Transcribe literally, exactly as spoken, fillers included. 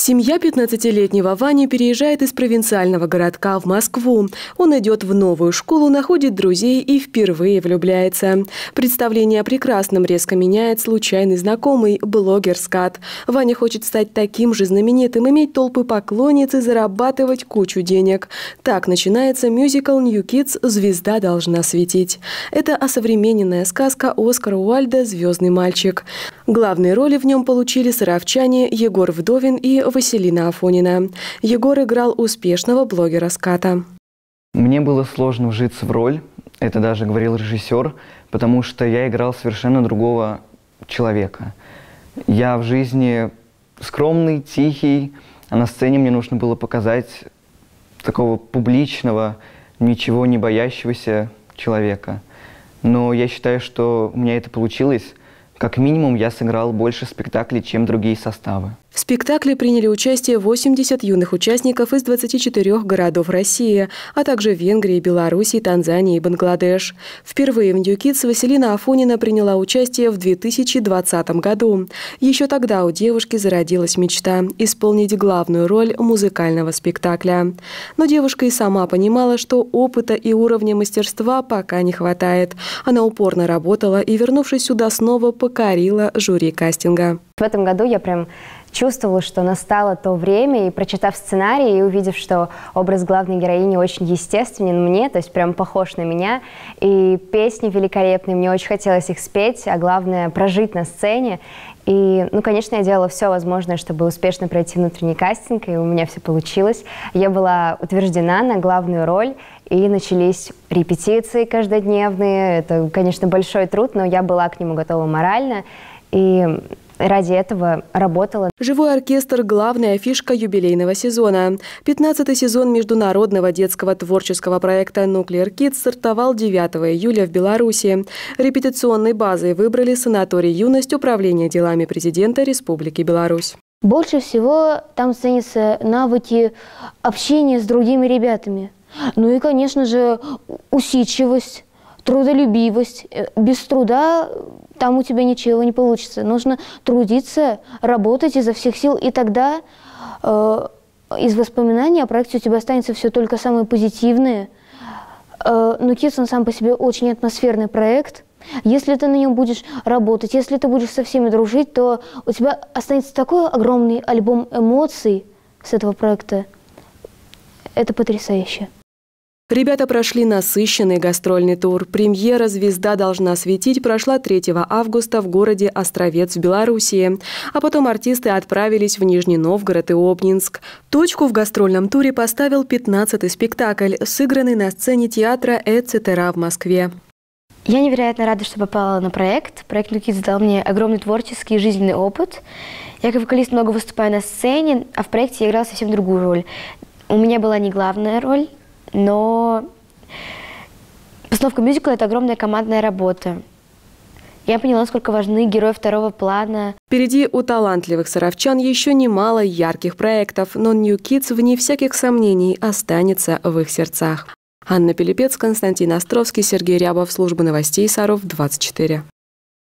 Семья пятнадцатилетнего Вани переезжает из провинциального городка в Москву. Он идет в новую школу, находит друзей и впервые влюбляется. Представление о прекрасном резко меняет случайный знакомый, блогер Скат. Ваня хочет стать таким же знаменитым, иметь толпы поклонниц и зарабатывать кучу денег. Так начинается мюзикл New Kids «Звезда должна светить». Это осовремененная сказка Оскара Уайльда «Звездный мальчик». Главные роли в нем получили саровчане Егор Вдовин и Василина Афонина. Егор играл успешного блогера Ската. Мне было сложно вжиться в роль, это даже говорил режиссер, потому что я играл совершенно другого человека. Я в жизни скромный, тихий, а на сцене мне нужно было показать такого публичного, ничего не боящегося человека. Но я считаю, что у меня это получилось. Как минимум, я сыграл больше спектаклей, чем другие составы. В спектакле приняли участие восемьдесят юных участников из двадцати четырёх городов России, а также Венгрии, Белоруссии, Танзании и Бангладеш. Впервые в New Kids Василина Афонина приняла участие в две тысячи двадцатом году. Еще тогда у девушки зародилась мечта – исполнить главную роль музыкального спектакля. Но девушка и сама понимала, что опыта и уровня мастерства пока не хватает. Она упорно работала и, вернувшись сюда, снова покорила жюри кастинга. В этом году я прям чувствовала, что настало то время, и прочитав сценарий, и увидев, что образ главной героини очень естественен мне, то есть прям похож на меня, и песни великолепные, мне очень хотелось их спеть, а главное прожить на сцене. И, ну, конечно, я делала все возможное, чтобы успешно пройти внутренний кастинг, и у меня все получилось. Я была утверждена на главную роль, и начались репетиции каждодневные. Это, конечно, большой труд, но я была к нему готова морально. И ради этого работала. Живой оркестр – главная фишка юбилейного сезона. пятнадцатый сезон международного детского творческого проекта Nuclear Kids стартовал девятого июля в Беларуси. Репетиционной базой выбрали санаторий «Юность» Управления делами президента Республики Беларусь. Больше всего там ценятся навыки общения с другими ребятами. Ну и, конечно же, усидчивость, трудолюбивость. Без труда там у тебя ничего не получится. Нужно трудиться, работать изо всех сил, и тогда э, из воспоминаний о проекте у тебя останется все только самое позитивное. Э, но Kids, он сам по себе очень атмосферный проект. Если ты на нем будешь работать, если ты будешь со всеми дружить, то у тебя останется такой огромный альбом эмоций с этого проекта. Это потрясающе. Ребята прошли насыщенный гастрольный тур. Премьера «Звезда должна светить» прошла третьего августа в городе Островец в Белоруссии. А потом артисты отправились в Нижний Новгород и Обнинск. Точку в гастрольном туре поставил пятнадцатый спектакль, сыгранный на сцене театра «Эцетера» в Москве. Я невероятно рада, что попала на проект. Проект New Kids дал мне огромный творческий и жизненный опыт. Я как вокалист много выступаю на сцене, а в проекте я играла совсем другую роль. У меня была не главная роль, но постановка мюзикла – это огромная командная работа. Я поняла, насколько важны герои второго плана. Впереди у талантливых саровчан еще немало ярких проектов, но New Kids, вне всяких сомнений, останется в их сердцах. Анна Пилипец, Константин Островский, Сергей Рябов, служба новостей Саров, двадцать четыре.